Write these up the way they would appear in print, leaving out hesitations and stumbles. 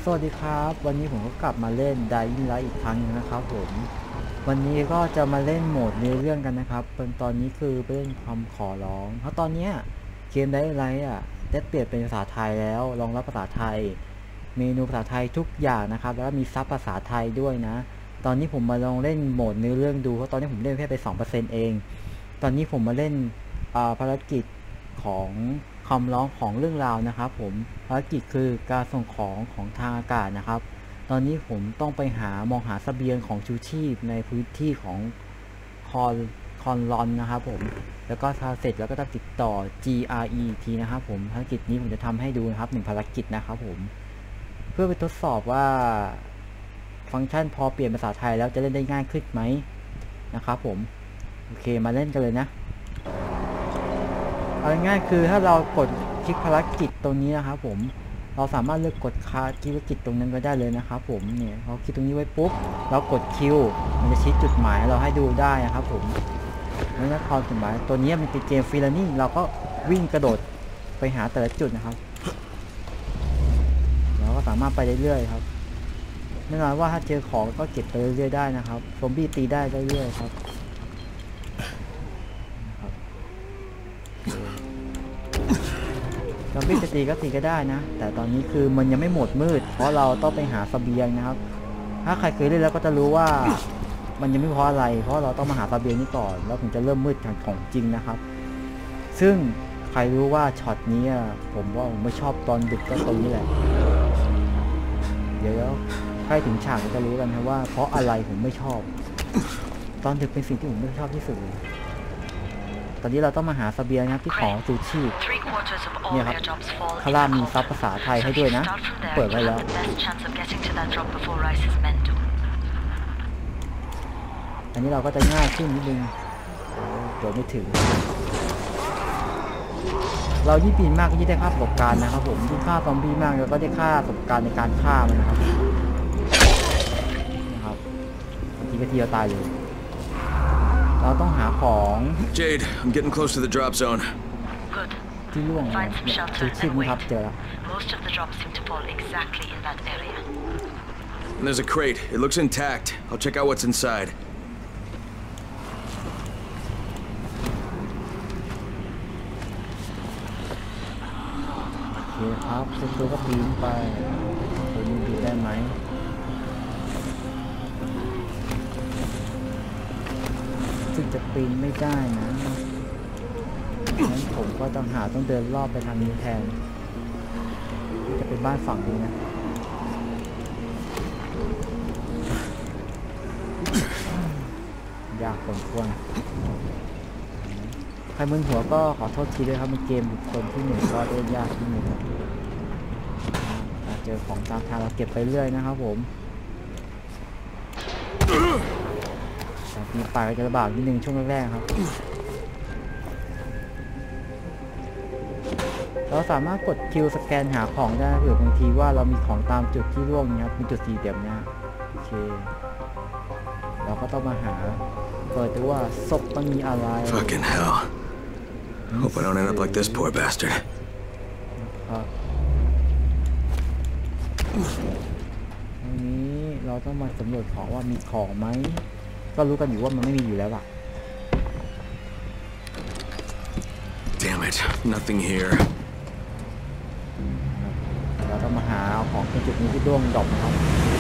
สวัสดีครับวันนี้ผมก็กลับมาเล่น Dying Light อีกครั้งนึงนะครับผมวันนี้ก็จะมาเล่นโหมดในเรื่องกันนะครับเป็นตอนนี้คือเป็นคำขอร้องเพราะตอนนี้เกม Dying Light ได้เปลี่ยนเป็นภาษาไทยแล้วรองรับภาษาไทยเมนูภาษาไทยทุกอย่างนะครับแล้วก็มีซับภาษาไทยด้วยนะตอนนี้ผมมาลองเล่นโหมดในเรื่องดูเพราะตอนนี้ผมเล่นแค่ไป 2% เองตอนนี้ผมมาเล่นภารกิจของคำร้องของเรื่องราวนะครับผมภารกิจคือการส่งของทางอากาศนะครับตอนนี้ผมต้องไปมองหาเสบียงของชูชีพในพื้นที่ของคอนคอนลอนนะครับผมแล้วก็ถ้าเสร็จแล้วก็ต้องติดต่อ GRE ทีนะครับผมภารกิจนี้ผมจะทำให้ดูนะครับ1ภารกิจนะครับผมเพื่อไปทดสอบว่าฟังก์ชันพอเปลี่ยนภาษาไทยแล้วจะเล่นได้ง่ายขึ้นไหมนะครับผมโอเคมาเล่นกันเลยนะเอาง่ายๆคือถ้าเรากดคลิกภารกิจตรงนี้นะครับผมเราสามารถเลือกกดภารกิจตรงนั้นก็ได้เลยนะครับผมเนี่ยเราคลิกตรงนี้ไว้ปุ๊บเรากดคิวมันจะชี้จุดหมายเราให้ดูได้นะครับผมแล้วก็ความจุดหมายตัวนี้มันเป็นเกมฟรีแลนซ์เราก็วิ่งกระโดดไปหาแต่ละจุดนะครับเราก็สามารถไปเรื่อยๆครับแน่นอนว่าถ้าเจอของก็เก็บไปเรื่อยๆได้นะครับซอมบี้ตีได้เรื่อยๆครับซอมบี้จะตีก็ตีก็ได้นะแต่ตอนนี้คือมันยังไม่หมดมืดเพราะเราต้องไปหาเสบียงนะครับถ้าใครเคยเล่นแล้วก็จะรู้ว่ามันยังไม่เพราะอะไรเพราะเราต้องมาหาเสบียงนี้ก่อนแล้วถึงจะเริ่มมืดของจริงนะครับซึ่งใครรู้ว่าช็อตนี้ผมว่าผมไม่ชอบตอนดึกก็ตรงนี้แหละเดี๋ยวใกล้ถึงฉากจะรู้กันนะว่าเพราะอะไรผมไม่ชอบตอนดึกเป็นสิ่งที่ผมไม่ชอบที่สุดเลยตอนนี้เราต้องมาหาเสบียงนะครับที่ของซูชิเนี่ยครับข้างล่างมีซับภาษาไทยให้ด้วยนะเปิดไว้แล้วอันนี้เราก็จะง่ายขึ้นนิดนึงเดี๋ยวไม่ถึงเรายิ่งปีนมากก็ยิ่งได้ค่าประสบการณ์นะครับผมยิ่งฆ่าซอมบี้มากเราก็ได้ค่าประสบการณ์ในการฆ่ามันนะครับทีก็ทีเราตายเลยเราต้องหาของ Jade, I'm getting close to the drop zone. ที่ล่วงชูชีพนี่ครับเจอแล้ว Most of the drops seem to fall exactly in that area. And there's a crate. It looks intact. I'll check out what's inside. โอเคครับเซ็นตัวก็ปีนไปตัวนี้ปีนได้ไหมซึ่งจะปีนไม่ได้นะงั้นผมก็ต้องเดินรอบไปทางนี้แทนจะเป็นบ้านฝั่งนี้นะยากพอสมควรใครมึนหัวก็ขอโทษทีด้วยครับเป็นเกมบุคคลที่หนึ่งก็เล่นยากที่หนึ่งครับเจอของตามทางเราเก็บไปเรื่อยนะครับผมมีป่าก็จะระบาดนิดนึงช่วงแรกๆครับเราสามารถกดคิวสแกนหาของได้เผื่อบางทีว่าเรามีของตามจุดที่ร่วงนะครับมีจุดสี่เหลี่ยมนะโอเคเราก็ต้องมาหาเปิดดูว่าศพมันมีอะไร Fucking hell. Hope I don't end up like this poor bastard. ทีนี้เราต้องมาสำรวจของว่ามีของไหมก็รู้กันอยู่ว่ามันไม่มีอยู่แล้วอะ Damn it, nothing here. เราต้องมาหาของในจุดนี้ที่ร่วงดรอปนะครับ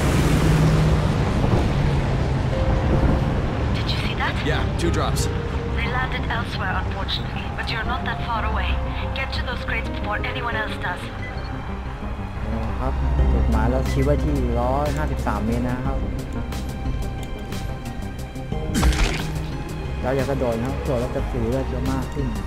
Did you see that? Yeah, 2 drops. They landed elsewhere, unfortunately, but you're not that far away. Get to those crates before anyone else does. ครับจุดหมายเราชี้ไว้ที่153 เมตรนะครับเราอย่ากระโดดนะครับโดดแล้วจะฝืนเลือดเยอะมากขึ้น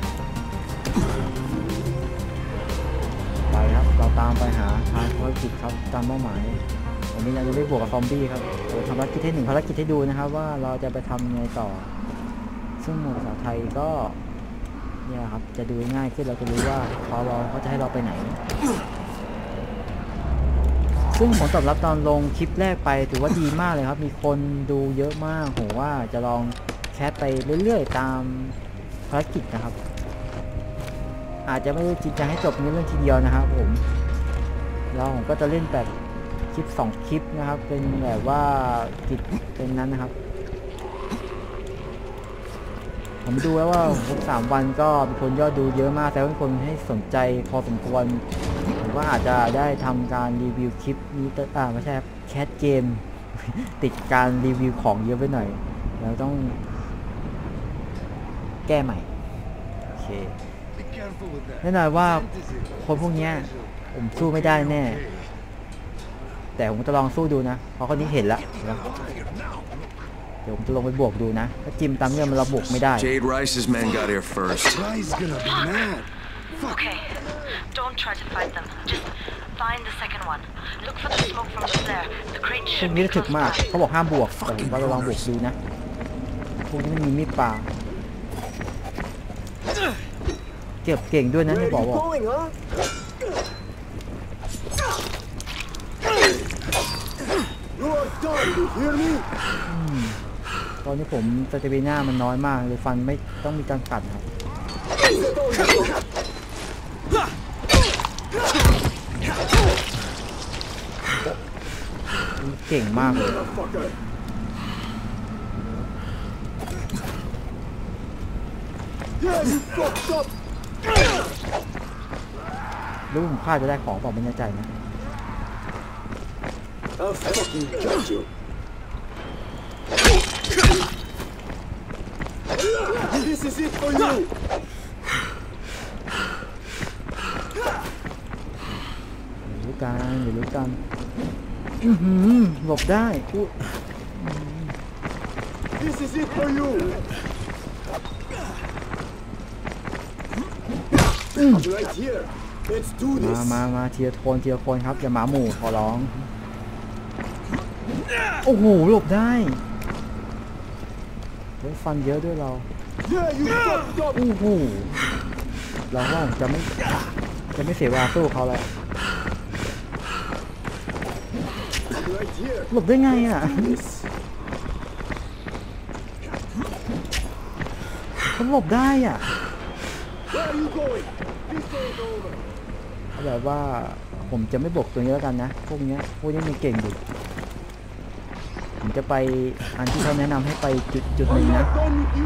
ไปครับเราตามไปหาทางภารกิจครับตามเป้าหมายวันนี้เราจะได้บวกกับซอมบี้ครับเราทำภารกิจที่1ภารกิจให้ดูนะครับว่าเราจะไปทำยังไงต่อซึ่งหมวดภาษาไทยก็เนี่ยครับจะดูง่ายขึ้นเราจะรู้ว่าเขาจะให้เราไปไหนซึ่งผลตอบรับตอนลงคลิปแรกไปถือว่าดีมากเลยครับมีคนดูเยอะมากผมว่าจะลองแคสไปเรื่อยๆตามภารกิจนะครับอาจจะไม่ได้จริงจังให้จบในเรื่องทีเดียวนะครับผมก็จะเล่นแบบคลิป2คลิปนะครับเป็นแบบว่ากิจเป็นนั้นนะครับผมดูแล้วว่าทุก3 วันก็มีคนยอดดูเยอะมากแต่ว่าคนให้สนใจพอสมควรผมว่าอาจจะได้ทำการรีวิวคลิปนี้ไม่ใช่ครับแคสเกม ติดการรีวิวของเยอะไปหน่อยแล้วต้องแก้ใหม่โอเคแน่นอนว่าคนพวกนี้ผมสู้ไม่ได้แน่แต่ผมจะลองสู้ดูนะเพราะคนนี้เห็นแล้วเดี๋ยวผมจะลงไปบวกดูนะถ้าจิ้มตามเงื่อนมันเราบวกไม่ได้ Jade Rice's men got here first. He's gonna be mad. Okay, don't try to fight them. Just find the second one. Look for the smoke from the flare. The crate พวก should นี้ be จะถึก close มาก by. เขาบอกห้ามบวกแต่ผมว่าเราลองบวกดูนะพวกนี้มันมีมีดปลาเก็บเก่งด้วยนะที่บอกว่า You are done, you hear me? ตอนนี้ผมสเตมิน่ามันน้อยมากเลยฟันไม่ต้องมีการกัดครับเก่งมากเลยรู้ผมพลาดจะได้ของเปล่าไม่แน่ใจนะ I'll fucking judge you. This is it for you. รู้กันเดี๋ยวรู้กันหลบได้ This is it for you. Right here. Let's do this. มาเทียร์โคนครับอย่าหมาหมู่ขอร้องโอ้โหหลบได้ฟันเยอะด้วยเรา Yeah, you fucked up. โอ้โหเราว่าจะไม่เสียเวลาสู้เขาเลย Right here. หลบได้ไงอ่ะ This. เขาหลบได้อ่ะ Where are you going? This ain't over. แบบว่าผมจะไม่บวกตัวนี้แล้วกันนะพวกนี้มีเก่งอยู่ผมจะไปอันที่เขาแนะนำให้ไปจุดหนึ่ง I'm นะ not done with you.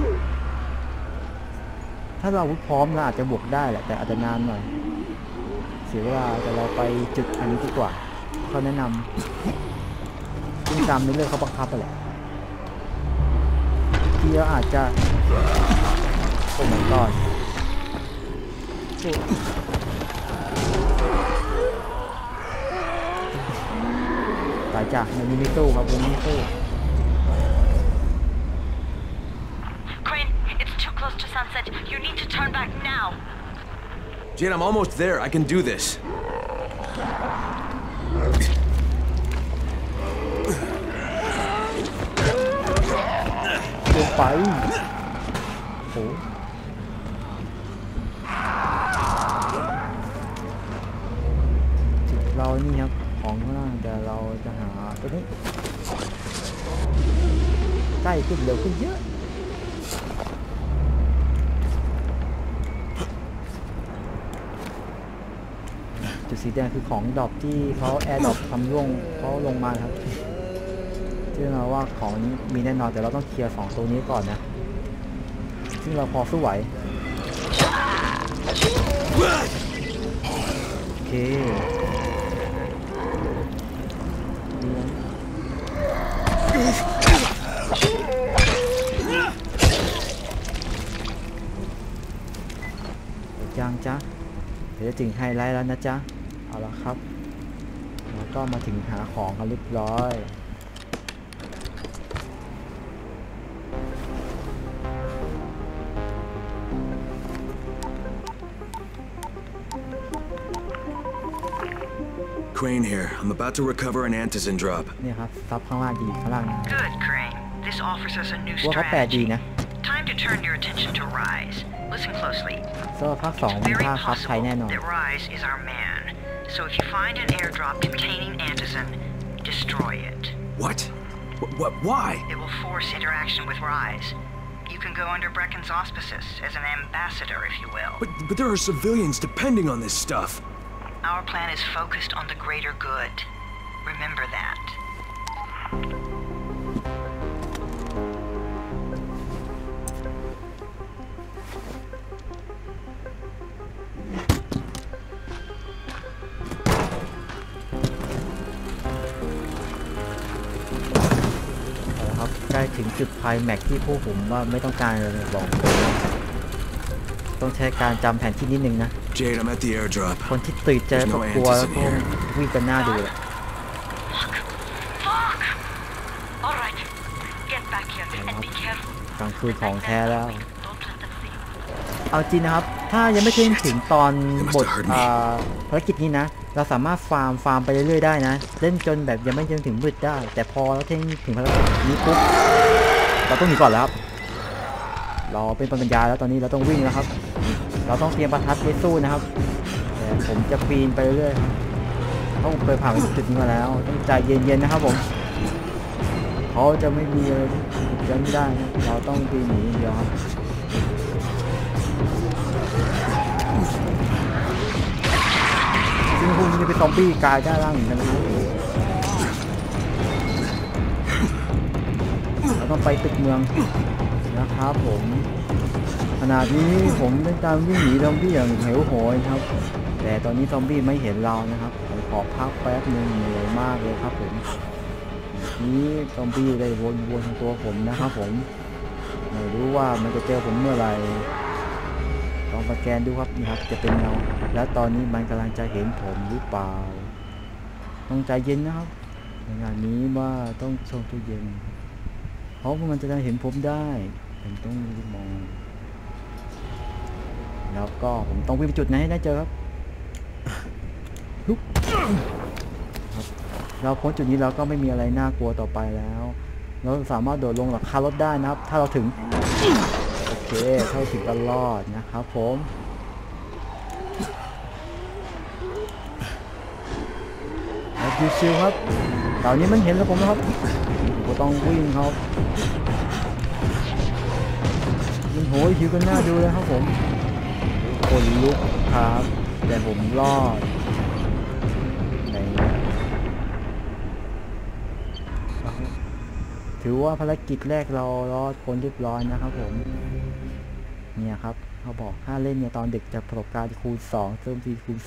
ถ้าเราอาวุธพร้อมเราอาจจะบวกได้แหละแต่อาจจะนานหน่อยเสียเวลาแต่เราไปจุดอันนี้ดีกว่าเขาแนะนำซึ่งตามในเรื่องเขาบังคับไปแหละที่เราอาจจะโอ้ my god ตายจ้ะมันมีตู้ครับมันมีตู้ Crane, it's too close to sunset. You need to turn back now. Jade, I'm almost there. I can do this. เดินไปโอ้เรานี่ครับของข้างล่างแต่เราจะหาตัวนี้ใกล้ขึ้นเร็วขึ้นเยอะจุดสีแดงคือของดรอปที่เขาแอร์ดรอปทำร่วงเขาลงมาครับซึ่งเราว่าของนี้มีแน่นอนแต่เราต้องเคลียร์2ตัวนี้ก่อนนะซึ่งเราพอสู้ไหวโอเคยังจ๊ะเดี๋ยวจะถึงไฮไลท์แล้วนะจ๊ะเอาละครับแล้วก็มาถึงหาของกันเรียบร้อย Crane here. I'm about to recover an antizin drop. เนี่ยครับซับข้างล่างดีข้างล่างนะ Good, Crane. This offers us a new ว่าเขาแปลดี strategy. นะ Time to turn your attention to Rise. Listen closely. สำหรับภาค2มัน Very ภาคครับไทย possible แน่นอน that Rise is our man. So if you find an airdrop containing antizin, destroy it. What? Why? It will force interaction with Rise. You can go under Brecken's auspices as an ambassador, if you will. But there are civilians depending on this stuff. Our plan is focused on the greater good. Remember ล้ถึงจุดไคลแม็กซ์ที่พวกผมว่าไม่ต้องการเลยบอกต้องใช้การจำแผนที่นิดนึงนะ Jade, I'm at the airdrop. คนที่ตื่นใจกับกลัวแล้วก็วิ่งกันหน้าดูเลย Fuck! Alright, get back here and be careful. กลางคืนของแท้แล้ว Don't let them see you. เอาจริงนะครับ ถ้ายังไม่ถึงตอนบทภารกิจนี้นะ เราสามารถฟาร์มไปเรื่อยๆได้นะ เล่นจนแบบยังไม่ถึงมืดได้ แต่พอเราถึงภารกิจนี้ปุ๊บเราต้องหนีก่อนแล้วครับ เราเป็นปัญญาแล้วตอนนี้เราต้องวิ่งแล้วครับ เราต้องเตรียมประทัดไว้สู้นะครับแต่ผมจะปีนไปเรื่อยๆครับต้องเคยผ่านจุดนี้มาแล้วต้องใจเย็นๆนะครับผมเขาจะไม่มีอะไรที่ยันไม่ได้นะเราต้องปีนหนีอย่างเดียวครับซึ่งพวกนี้จะเป็นซอมบี้กลายได้ร่างเหมือนกันนะครับเราต้องไปตึกเมืองนะครับผมขณะนี้ผมได้ตามวิ่งหนีซอมบี้อย่างเหวโหยครับแต่ตอนนี้ซอมบี้ไม่เห็นเรานะครับผมขอพักแป๊บนึงเหนื่อยมากเลยครับผมนี้ซอมบี้ได้วนๆตัวผมนะครับผมไม่รู้ว่ามันจะเจอผมเมื่อไหร่ลองสแกนดูครับนี่ครับจะเป็นเงาและตอนนี้มันกำลังจะเห็นผมหรือเปล่าต้องใจเย็นนะครับในงานนี้ว่าต้องชมตู้เย็นเพราะมันจะเห็นผมได้ผมต้องรีบมองแล้วก็ผมต้องวิ่งไปจุดไหนให้ได้เจอครับเราพ้นจุดนี้เราก็ไม่มีอะไรน่ากลัวต่อไปแล้วเราสามารถโดดลงหลังคารถได้นะครับถ้าเราถึงโอเคเข้าถึงตลอดนะครับผมแล้วชิวๆครับตอนนี้มันเห็นแล้วผมนะครับผมต้องวิ่งครับมันโหยหิวกันหน้าดูเลยครับผมคนลุกครับแต่ผมรอดถือว่าภารกิจแรกเรารอดพ้นเรียบร้อยนะครับผมเนี่ยครับเขาบอกถ้าเล่นเนี่ยตอนดึกจะประสบการณ์คูณ2เติมทีคูณ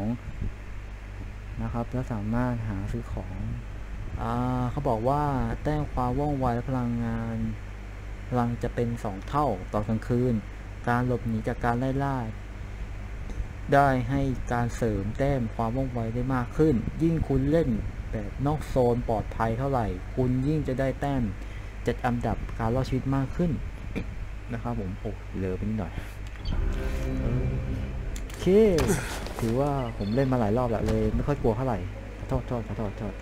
2นะครับแล้วสามารถหาซื้อของเขาบอกว่าแต้มความว่องไวและพลังจะเป็น2เท่าตอนกลางคืนการหลบหนีจากการไล่ล่าได้ให้การเสริมแต้มความว่องไวได้มากขึ้นยิ่งคุณเล่นแบบนอกโซนปลอดภัยเท่าไหร่คุณยิ่งจะได้แต้มจัดอันดับการรอดชีวิตมากขึ้นนะครับผมโอ้เหลือไปนิดหน่อยโอเคถือว่าผมเล่นมาหลายรอบแล้วเลยไม่ค่อยกลัวเท่าไหร่โทษ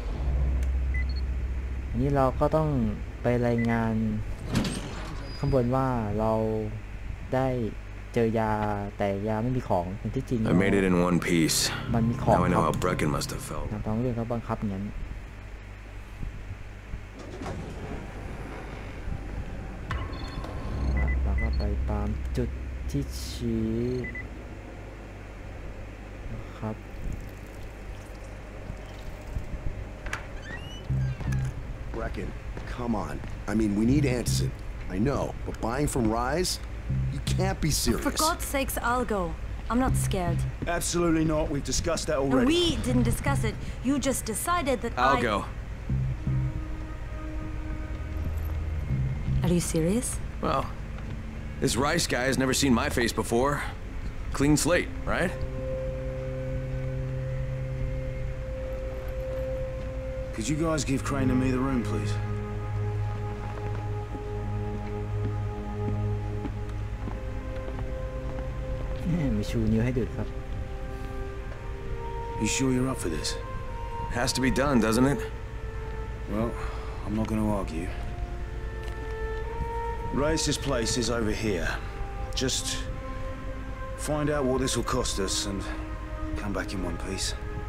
อันนี้เราก็ต้องไปรายงานข้างบนว่าเราได้เจอยาแต่ยาไม่มีของเป็นที่จริง I made it in one piece. มันมีของ Now I know how Brecken must have felt. ทางเรื่องเขาบังคับอย่างนั้นเราก็ไปตามจุดที่ชี้นะครับ Brecken, come on. I mean, we need Anderson. I know, but buying from Rise? You can't be serious. For God's sakes, I'll go. I'm not scared. Absolutely not. We've discussed that And already. we didn't discuss it. You just decided that I'll go. Are you serious? Well, this Rice guy has never seen my face before. Clean slate, right? Could you guys give Crane and me the room, please? Yeah, มีชูนิ้วให้ดูครับ You sure you're up for this? Has to be done, doesn't it? Well, I'm not going to argue. Race's place is over here. Just find out what this will cost us and come back in one piece.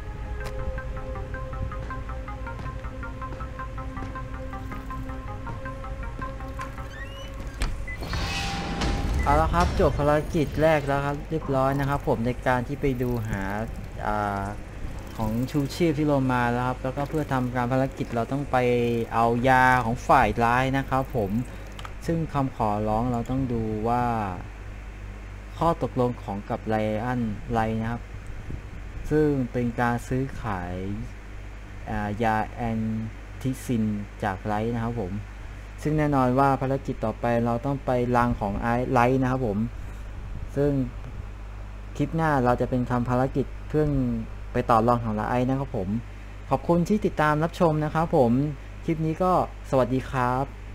เอาละครับจบภารกิจแรกแล้วครับเรียบร้อยนะครับผมในการที่ไปดูหาของชูชีพที่ลงมาแล้วครับแล้วก็เพื่อทำการภารกิจเราต้องไปเอายาของฝ่ายร้ายนะครับผมซึ่งคำขอร้องเราต้องดูว่าข้อตกลงของกับไลอันไลนะครับซึ่งเป็นการซื้อขายยาแอนทิซินจากไลนะครับผมซึ่งแน่นอนว่าภารกิจต่อไปเราต้องไปรังของไลท์นะครับผมซึ่งคลิปหน้าเราจะเป็นทำภารกิจเพื่อไปต่อรองของไลท์นะครับผมขอบคุณที่ติดตามรับชมนะครับผมคลิปนี้ก็สวัสดีครับ